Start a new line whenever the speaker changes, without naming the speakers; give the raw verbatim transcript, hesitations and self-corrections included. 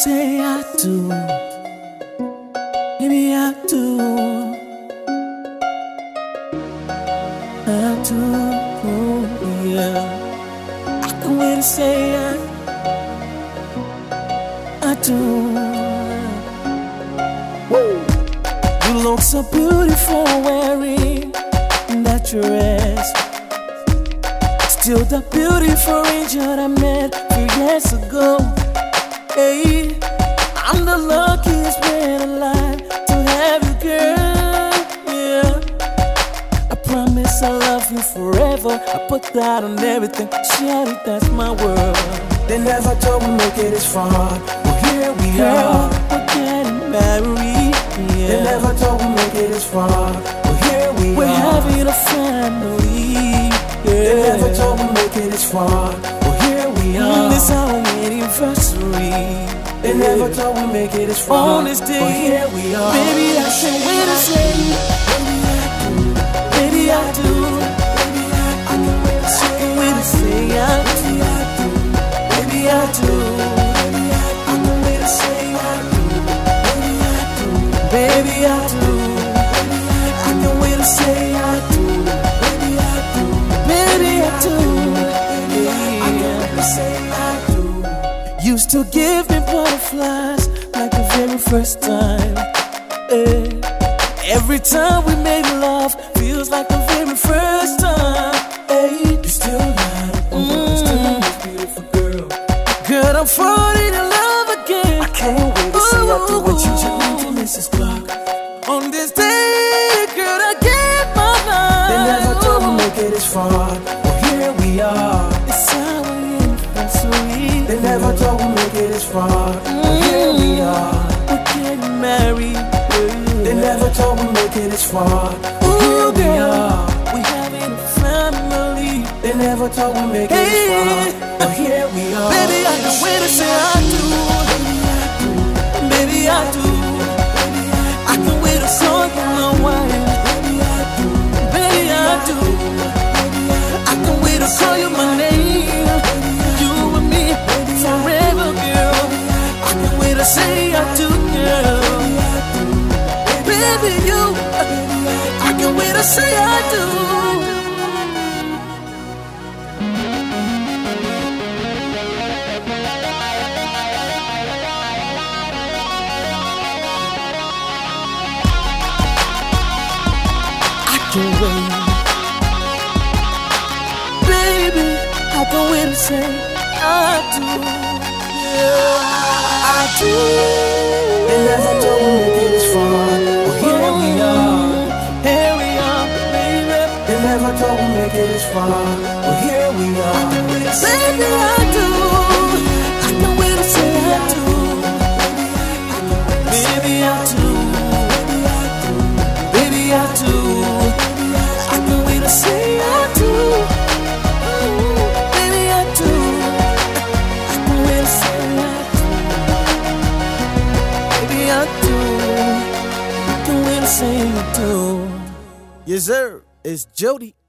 say I do. Maybe I do. I do, oh, yeah. I can wait to say I, I do. Woo. You look so beautiful wearing that dress. Still the beautiful angel I met a few years ago. Hey, I'm the luckiest man alive to have you, girl. Yeah, I promise I'll love you forever. I put that on everything. Shawty, that's my world.
They never told me make it this far. Well, here we
Girl,
are.
we're getting married. Yeah.
They never told me make it this far. Well, here we
We're
are.
having a family. Yeah.
They never told me make it this far. Well, here we are.
This our anniversary.
They never told me make it this far.
On this day,
well, here we are.
Baby, I can't wait to say, baby, I do. Baby, I do. I can't wait to say I do. Baby, I do. I can't wait to say I do. Baby, I do. I can't wait to say I do. Baby, I do. Baby, I do. I can't wait to say I do. You still give me butterflies like the very first time. Eh. Every time we make love feels like the very first time. Eh.
You still got it, mm. Still this beautiful girl.
Girl, I'm falling in love again.
I can't wait to say I do what you just to Missus Clark.
On this day, girl, I give my life.
They never told me make it this far. Well, here we are.
It's our anniversary.
They never told me make it this far. Well, here we are.
We're getting married. Yeah.
They never told me make it this far. Well, here
Ooh,
we
girl,
are.
we're having a family.
They never told me make it
Hey.
this far. Well, here we are.
Baby, I can't wait to say I do. Baby, I do. I can't wait to show you my wife. Baby, I do. I can't wait to call you my name. You and me forever, girl. I can't wait to say I do, girl. Baby, you. I can't wait to say I do. Can't wait. Baby, I can't wait to say I do. Yeah, I do.
They never told me make it this far. Well, here we are.
Here we are, baby.
They never told me make it this far. Well, here we are.
Baby, I do. I can't wait to say I do. Baby, I do. Baby, I do. Say I do, mm, baby I do. I can wait to say I do, baby I do. I can wait to say I do.
Yes, sir. It's Jody.